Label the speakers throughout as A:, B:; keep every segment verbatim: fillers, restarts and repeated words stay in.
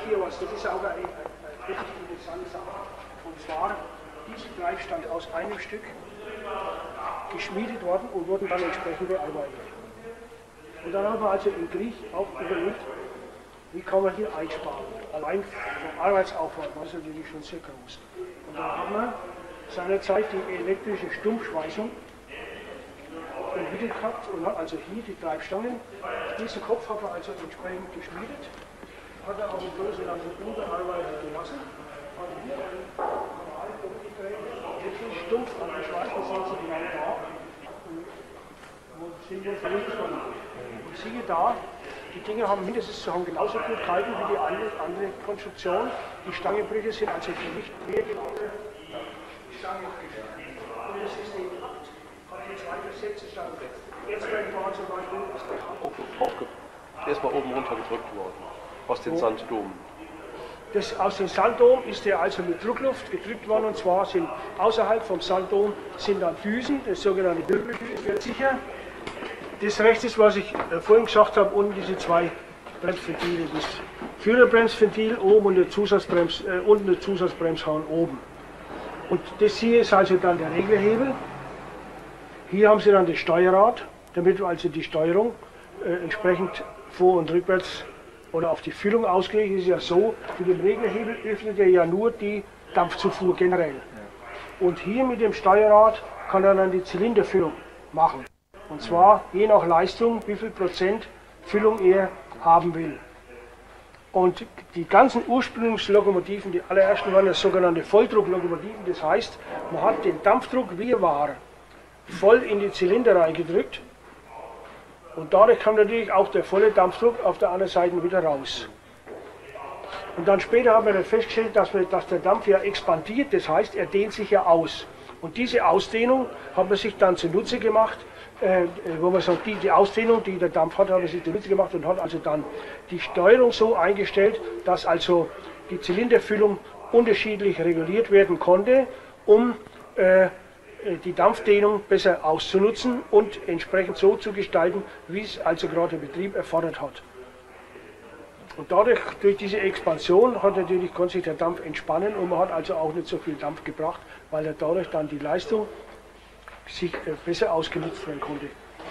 A: hier was, das ist auch eine, eine richtig interessante Sache. Und zwar, diese Treibstand aus einem Stück geschmiedet worden und wurden dann entsprechend bearbeitet. Und dann haben wir also im Krieg auch überlegt, wie kann man hier einsparen. Allein vom Arbeitsaufwand war es natürlich schon sehr groß. Und dann haben wir seinerzeit die elektrische Stumpfschweißung entwickelt gehabt und hat also hier die Treibstangen. Diesen Kopf hat er also entsprechend geschmiedet, hat er auch in Größe dann unterarbeitet gelassen, hat hier einen normalen umgedreht, wirklich stumpf angeschweißt, das sind sie genau da. Und sind wir verlegt worden. Und siehe da, die Dinge haben mindestens haben genauso gut gehalten wie die andere, andere Konstruktion. Die Stangenbrüche sind also nicht mehr genauso. Die Stangenbrüche. Und das ist die acht, hat die zwei versetzte Stangenbrüche. Jetzt werden wir zum Beispiel aus der Hand.
B: Erstmal oben runter gedrückt worden, aus den Sanddomen.
A: Das, aus dem Sanddom ist der also mit Druckluft gedrückt worden, und zwar sind außerhalb vom Sanddom sind dann Düsen, das sogenannte Wirbelflügel wird sicher. Das rechts ist, was ich äh, vorhin gesagt habe, unten diese zwei Bremsventile, das Führerbremsventil oben und der Zusatzbrems, äh, unten der Zusatzbremshahn oben. Und das hier ist also dann der Reglerhebel. Hier haben Sie dann das Steuerrad, damit also die Steuerung äh, entsprechend vor- und rückwärts oder auf die Füllung ausgelegt ist. Ja so, mit dem Reglerhebel öffnet er ja nur die Dampfzufuhr generell. Und hier mit dem Steuerrad kann er dann die Zylinderfüllung machen. Und zwar je nach Leistung, wie viel Prozent Füllung er haben will. Und die ganzen Ursprungslokomotiven, die allerersten waren das sogenannte Volldrucklokomotiven. Das heißt, man hat den Dampfdruck, wie er war, voll in die Zylinder reingedrückt. Und dadurch kam natürlich auch der volle Dampfdruck auf der anderen Seite wieder raus. Und dann später haben wir dann festgestellt, dass, wir, dass der Dampf ja expandiert, das heißt, er dehnt sich ja aus. Und diese Ausdehnung hat man sich dann zunutze gemacht, äh, wo man sagt, die, die Ausdehnung, die der Dampf hat, hat man sich zunutze gemacht und hat also dann die Steuerung so eingestellt, dass also die Zylinderfüllung unterschiedlich reguliert werden konnte, um äh, die Dampfdehnung besser auszunutzen und entsprechend so zu gestalten, wie es also gerade der Betrieb erfordert hat. Und dadurch, durch diese Expansion, hat natürlich, konnte sich der Dampf entspannen und man hat also auch nicht so viel Dampf gebracht, weil er dadurch dann die Leistung sich besser ausgenutzt werden konnte.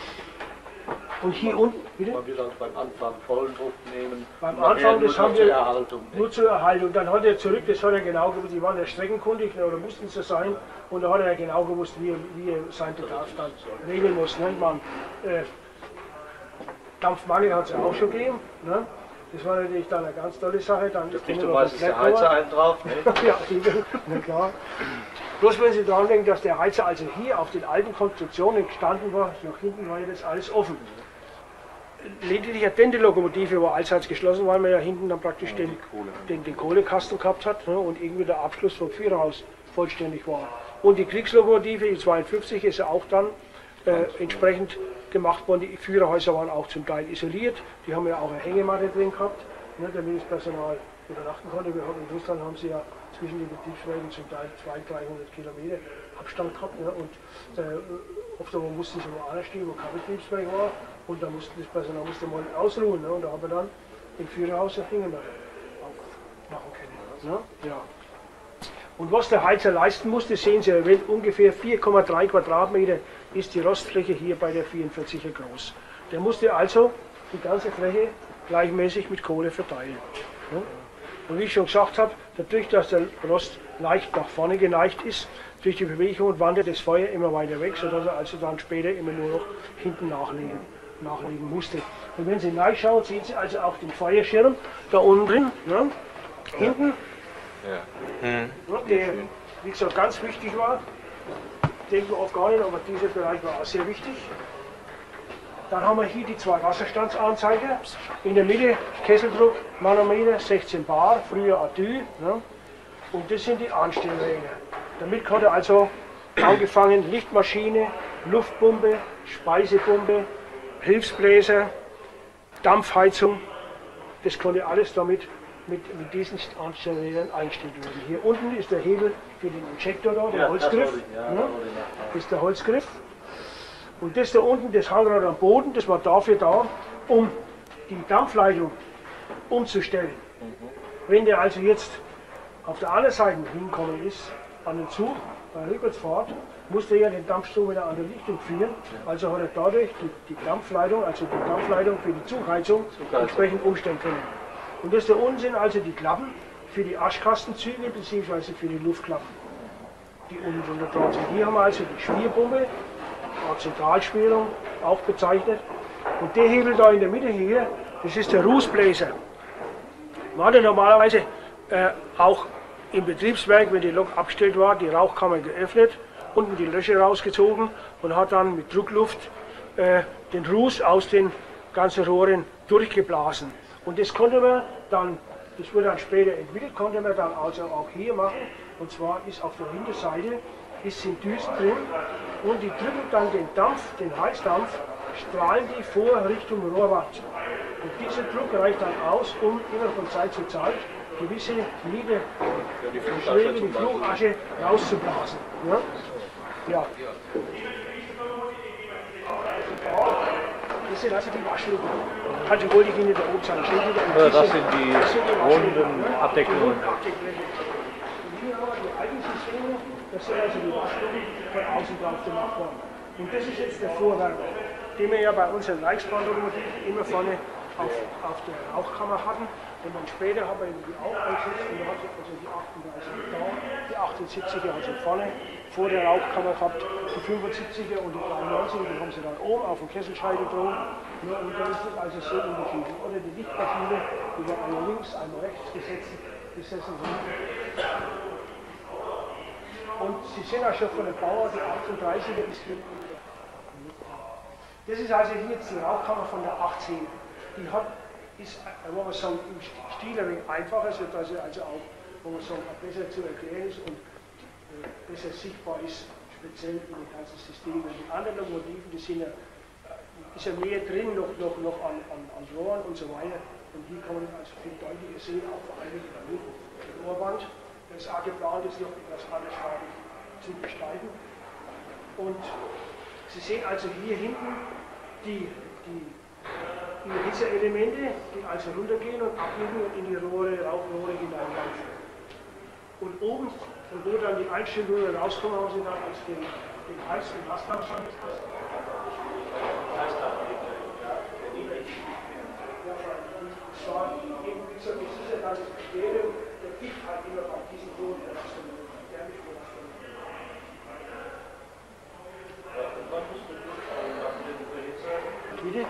A: Und hier unten, bitte?
C: Man will also beim Anfang vollen Druck nehmen.
A: Beim Anfang, das haben wir
C: zur Erhaltung.
A: Nur zur Erhaltung. Dann hat er zurück, das hat er genau gewusst, die waren ja streckenkundig oder mussten so sein, und da hat er ja genau gewusst, wie er, wie er seinen Bedarf dann regeln muss. Ne? Man, äh, Dampfmangel hat es ja auch schon gegeben. Ne? Das war natürlich dann eine ganz tolle Sache. Dann
C: das kriegt du meistens der Heizer einen drauf, ne?
A: Ja, na klar. Bloß wenn Sie daran denken, dass der Heizer also hier auf den alten Konstruktionen gestanden war, nach hinten war ja das alles offen. Lediglich eine Dendelokomotive war allseits geschlossen, weil man ja hinten dann praktisch den, den, den Kohlekasten gehabt hat, ne, und irgendwie der Abschluss vom Führerhaus vollständig war. Und die Kriegslokomotive, die zweiundfünfzig, ist ja auch dann äh, entsprechend gemacht worden. Die Führerhäuser waren auch zum Teil isoliert, die haben ja auch eine Hängematte drin gehabt, ne, damit das Personal übernachten konnte. Wir haben, in Russland haben sie ja zwischen den Betriebsräumen zum Teil zweihundert, dreihundert Kilometer Abstand gehabt, ne, und äh, oft aber mussten sie woanders stehen, wo kein Betriebswerk war, und da mussten das Personal musste mal ausruhen, ne, und da haben wir dann im Führerhaus eine Hängematte machen können. Ne? Ja. Und was der Heizer leisten musste, sehen Sie, wenn ungefähr vier Komma drei Quadratmeter ist die Rostfläche hier bei der vierundvierziger groß. Der musste also die ganze Fläche gleichmäßig mit Kohle verteilen. Ne? Und wie ich schon gesagt habe, dadurch, dass der Rost leicht nach vorne geneigt ist, durch die Bewegung wandert das Feuer immer weiter weg, sodass er also dann später immer nur noch hinten nachlegen, nachlegen musste. Und wenn Sie nachschauen, sehen Sie also auch den Feuerschirm da unten drin, ne? Hinten,
B: Ja. Hm.
A: der, wie gesagt, ganz wichtig war. Denken wir oft gar nicht, aber dieser Bereich war auch sehr wichtig. Dann haben wir hier die zwei Wasserstandsanzeiger. In der Mitte Kesseldruck, Manometer, sechzehn Bar, früher Adü. Ne? Und das sind die Anstellregler. Damit konnte also angefangen Lichtmaschine, Luftpumpe, Speisepumpe, Hilfsbläser, Dampfheizung. Das konnte alles damit mit, mit diesen Anstellregern eingestellt werden. Hier unten ist der Hebel für den Injektor da, der
C: Ja,
A: Holzgriff.
C: Das, ja,
A: ne? Das ist der Holzgriff. Und das da unten, das Hangrad am Boden, das war dafür da, um die Dampfleitung umzustellen. Mhm. Wenn der also jetzt auf der anderen Seite hinkommen ist, an den Zug, bei der Rückwärtsfahrt, musste er ja den Dampfstrom in eine andere Richtung führen. Also hat er dadurch die, die Dampfleitung, also die Dampfleitung für die Zugheizung, entsprechend umstellen können. Und das da unten sind also die Klappen für die Aschkastenzüge bzw. für die Luftklappen, die unten drunter dran sind. Hier haben wir also die Schmierpumpe, auch Zentralspülung, auch bezeichnet. Und der Hebel da in der Mitte hier, das ist der Rußbläser. Man hatte normalerweise äh, auch im Betriebswerk, wenn die Lok abgestellt war, die Rauchkammer geöffnet, unten die Löcher rausgezogen und hat dann mit Druckluft äh, den Ruß aus den ganzen Rohren durchgeblasen. Und das konnte man dann, das wurde dann später entwickelt, konnte man dann also auch hier machen. Und zwar ist auf der Hinterseite ist sind Düsen drin und die drücken dann den Dampf, den Heizdampf, strahlen die vor Richtung Rohrwand. Und dieser Druck reicht dann aus, um immer von Zeit zu Zeit gewisse Niederschläge, die Flugasche rauszublasen. Ja? Ja. Das sind also die Waschluken. Also wollte ich Ihnen da oben sagen.
C: Ja, das sind die runden Abdeckungen.
A: Und hier haben wir die alten Systeme, das sind also die Waschluken, die von außen drauf gemacht worden. Und das ist jetzt der Vorwerk, den wir ja bei unseren Reichsbahnlokomotiven immer vorne auf, auf der Rauchkammer hatten. Und dann später haben wir die auch eingesetzt und da hat also die achtunddreißiger da, die achtundsiebziger also vorne vor der Rauchkammer gehabt, die fünfundsiebziger und die dreiundneunziger, die haben sie dann oben auf dem Kesselscheitel drum. Ja, und dann ist das also so unterschiedlich. Oder die Lichtmaschine, die wir einmal links, einmal rechts gesessen, gesessen sind. Und Sie sehen auch schon von der Bauer, die achtunddreißiger ist hier. Das ist also hier jetzt die Rauchkammer von der achtzehner. Die hat, ist, wo man sagen, im Stil ein wenig einfacher, sodass sie also auch, wo man sagen, besser zu erklären ist und äh, besser sichtbar ist, speziell in dem ganzen System. Die anderen Lokomotiven, die sind ja, äh, ist ja mehr drin, noch, noch, noch an, an, an Rohren und so weiter. Und hier kann man also viel deutlicher sehen, auch vor allem in der Rohrwand. Das ist auch geplant, das noch etwas andersfarbig zu gestalten. Und Sie sehen also hier hinten die, die die Hitzeelemente, die also runtergehen und abbiegen und in die Rohre, Rauchrohre hineinlaufen. Und oben, von wo dann die Einstellungen rauskommen, haben Sie dann als den, den Heiß- und Lastdampf schon. Das war eben, wie gesagt, das ist ja dann das Kriterium, der Gift halt immer bei diesen Rohren der Lastdampf, die thermische Belastung. Bitte?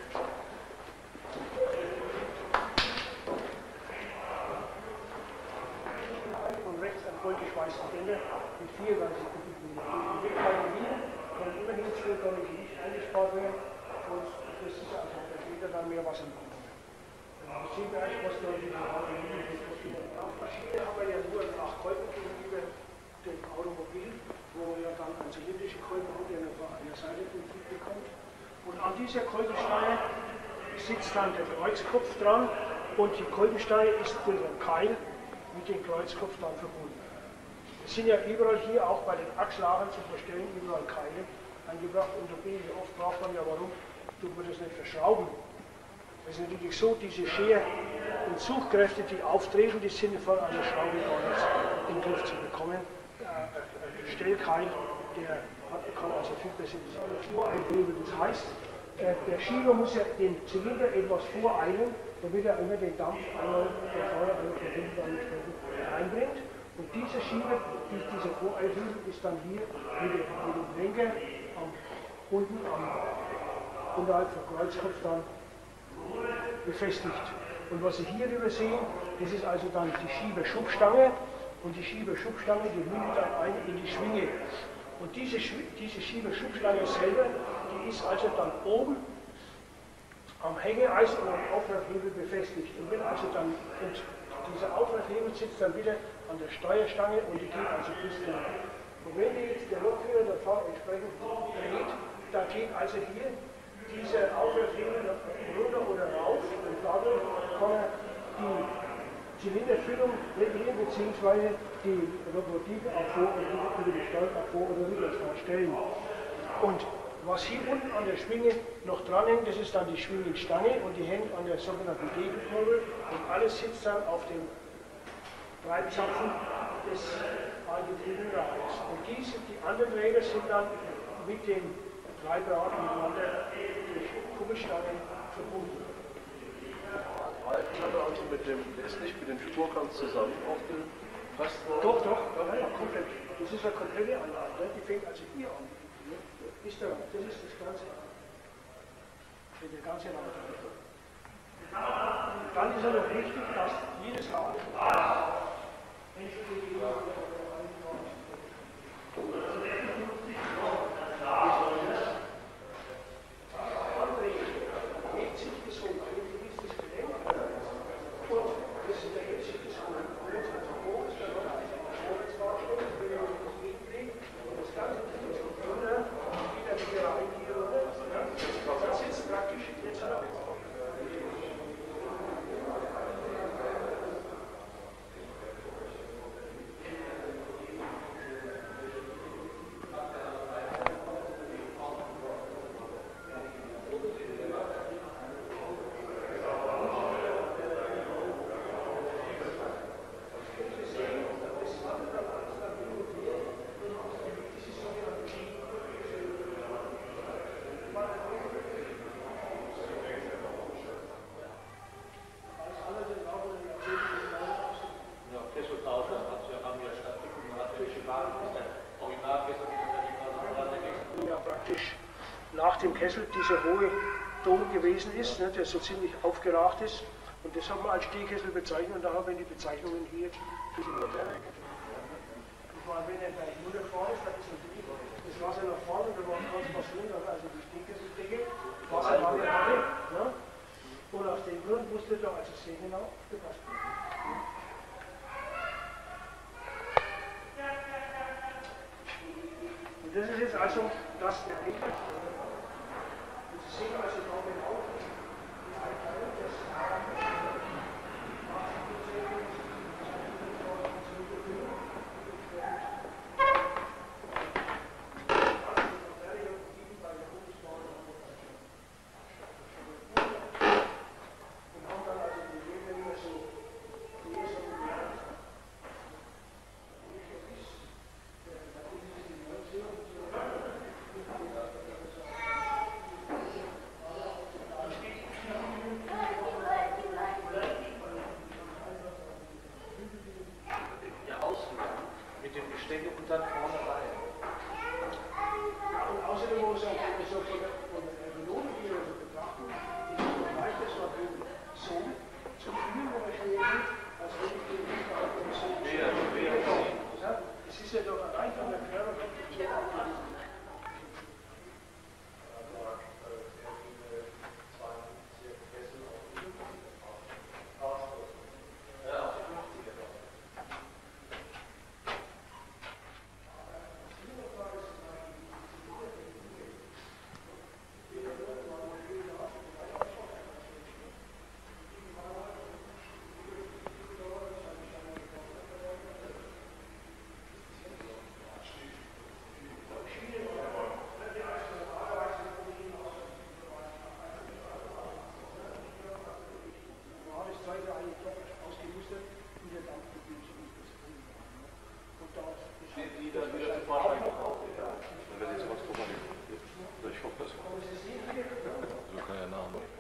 A: Vollgeschweißte Bänder mit vierundzwanzig Kubikmeter. Die Weghaltung hier kann immer hin zukommen, die nicht eingespart werden und das ist also der später dann mehr Wasser bekommen. Das sehen wir eigentlich, was da in der Harmonie ist. Die Dampfmaschine haben wir ja nur einen acht Kolben gegenüber dem Automobil, wo ja dann ein zylindrischer Kolben hat, der nur von einer Seite den Trieb bekommt. Und an dieser Kolbenstange sitzt dann der Kreuzkopf dran und die Kolbenstange ist durch einen Keil mit dem Kreuzkopf dann verbunden. Es sind ja überall hier, auch bei den Achslagern zu verstellen, überall Keile eingebracht. Und da bin ich oft, fragt man ja, warum tut man das nicht verschrauben? Es ist natürlich so, diese Scher- und Zugkräfte, die auftreten, die sind von einer Schraube gar nicht in den Griff zu bekommen. Ein Stellkeil, der hat, kann also viel besser das Voreilen. Das heißt, der Schieber muss ja den Zylinder etwas voreilen, damit er immer den Dampf einmal von vorne, einmal von hinten dann entsprechend reinbringt. Und dieser Schieber, dieser Voreilhügel, ist dann hier mit dem, mit dem Lenker am, unten am, unterhalb vom Kreuzkopf dann befestigt. Und was Sie hier rüber sehen, das ist also dann die Schieberschubstange. Und die Schieberschubstange, die mündet dann ein in die Schwinge. Und diese, diese Schieberschubstange selber, die ist also dann oben am Hängeeisen und am Aufwärthebel befestigt. Und wenn also dann, und dieser Aufwärthebel sitzt dann wieder an der Steuerstange und die geht also bis da. Und wenn die jetzt der Lokführer der Fahrt entsprechend dreht, dann geht also hier dieser Aufwärthebel runter oder rauf und dadurch kann er die Zylinderfüllung regulieren bzw. die Lokomotive auf Vor- und über die Steuer auf Vor- oder Rückwärtsfahrt stellen. Und was hier unten an der Schwinge noch dranhängt, das ist dann die Schwingenstange und die hängt an der sogenannten Gegenkurbel und alles sitzt dann auf dem Treibzapfen des Angetriebenrades. Und diese, die anderen Räder sind dann mit dem Treibrad miteinander durch Kugelstangen verbunden.
B: Ich hatte also mit dem, der ist nicht mit dem Spurkant zusammen aufgefasst worden?
A: Doch, doch, ja, ja, komplett. Das ist eine komplette Anlage, ne? Die fängt also hier an. Ist der, das ist das Ganze. Der ganze Rad. Dann ist es noch wichtig, dass jedes Rad nach dem Kessel dieser hohe Dom gewesen ist, ne, der so ziemlich aufgeragt ist. Und das haben wir als Stehkessel bezeichnet und da haben wir die Bezeichnungen hier für die Modelle. Und vor allem, wenn er gleich runtergefahren ist, dann ist natürlich das Wasser nach vorne, da war ganz passieren, also die Stehkesseldecke, Wasser war ja alle. Ne? Und aus dem Grund musste da also sehr genau gepasst werden. Und das ist jetzt also das der Winkel. Und Sie sehen also da genau die Einteilung des
B: Ich hoffe, das. So kann ja Name.